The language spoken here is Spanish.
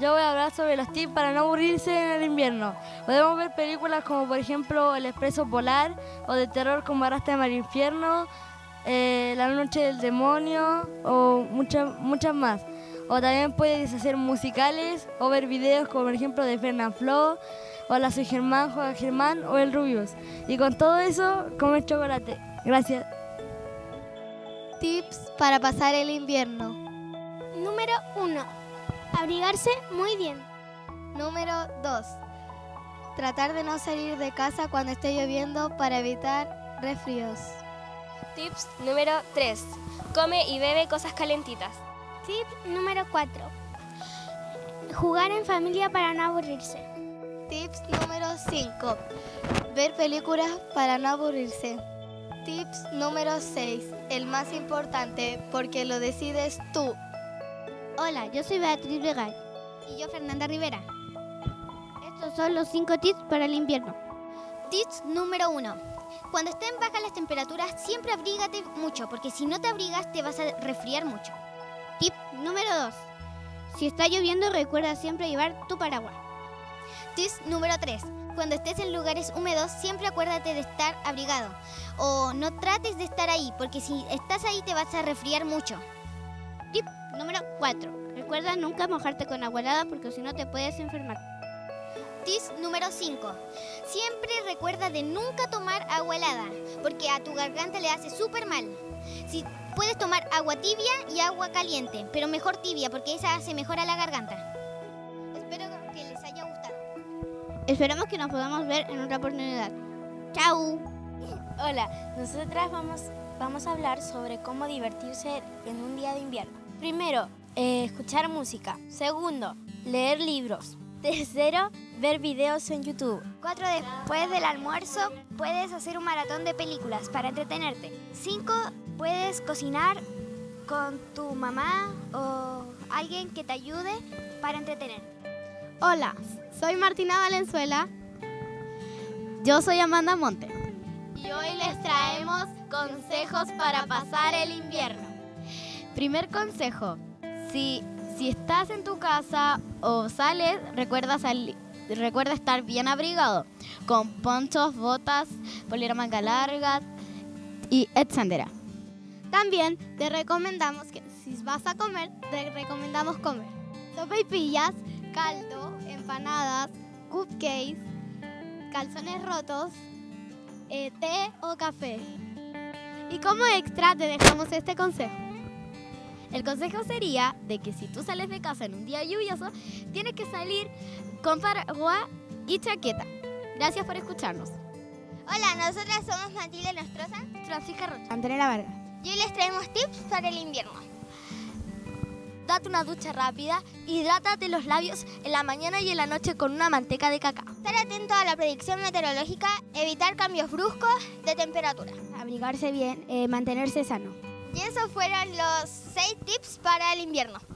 yo voy a hablar sobre los tips para no aburrirse en el invierno. Podemos ver películas como por ejemplo El Expreso Polar o de terror como Arrástrame al Infierno, La Noche del Demonio o muchas más. O también puedes hacer musicales o ver videos como por ejemplo de Fernanfloo o La Soy Germán, Juega Germán o El Rubius. Y con todo eso, comer chocolate. Gracias. Tips para pasar el invierno. Número 1. Abrigarse muy bien. Número 2. Tratar de no salir de casa cuando esté lloviendo para evitar resfríos. Tips número 3. Come y bebe cosas calentitas. Tip número 4. Jugar en familia para no aburrirse. Tips número 5. Ver películas para no aburrirse. Tips número 6. El más importante, porque lo decides tú. Hola, yo soy Beatriz Legal. Y yo, Fernanda Rivera. Estos son los 5 tips para el invierno. Tips número 1. Cuando estén bajas las temperaturas, siempre abrígate mucho, porque si no te abrigas te vas a resfriar mucho. Tip número 2. Si está lloviendo, recuerda siempre llevar tu paraguas. Tips número 3. Cuando estés en lugares húmedos, siempre acuérdate de estar abrigado. O no trates de estar ahí, porque si estás ahí te vas a resfriar mucho. Tip número 4. Recuerda nunca mojarte con agua helada porque si no te puedes enfermar. Tips número 5. Siempre recuerda de nunca tomar agua helada, porque a tu garganta le hace súper mal. Si puedes tomar agua tibia y agua caliente, pero mejor tibia porque esa hace mejor a la garganta. Espero que les haya gustado. Esperamos que nos podamos ver en otra oportunidad. ¡Chao! Hola, nosotras vamos a hablar sobre cómo divertirse en un día de invierno. Primero, escuchar música. Segundo, leer libros. Tercero, ver videos en YouTube. 4. Después del almuerzo puedes hacer un maratón de películas para entretenerte. 5. Puedes cocinar con tu mamá o alguien que te ayude para entretenerte. Hola, soy Martina Valenzuela. Yo soy Amanda Monte. Y hoy les traemos consejos para pasar el invierno. Primer consejo, si estás en tu casa o sales, recuerda estar bien abrigado, con ponchos, botas, polera manga larga y etcétera. También te recomendamos que si vas a comer, te recomendamos comer sopaipillas, caldo, empanadas, cupcakes, calzones rotos, té o café. Y como extra te dejamos este consejo. El consejo sería de que si tú sales de casa en un día lluvioso, tienes que salir con paraguas y chaqueta. Gracias por escucharnos. Hola, nosotras somos Matilde Nostroza, Francisca Rocha, Antonella Vargas. y hoy les traemos tips para el invierno. Date una ducha rápida, hidrátate los labios en la mañana y en la noche con una manteca de cacao. Estar atento a la predicción meteorológica, evitar cambios bruscos de temperatura. Abrigarse bien, mantenerse sano. Y esos fueron los 6 tips para el invierno.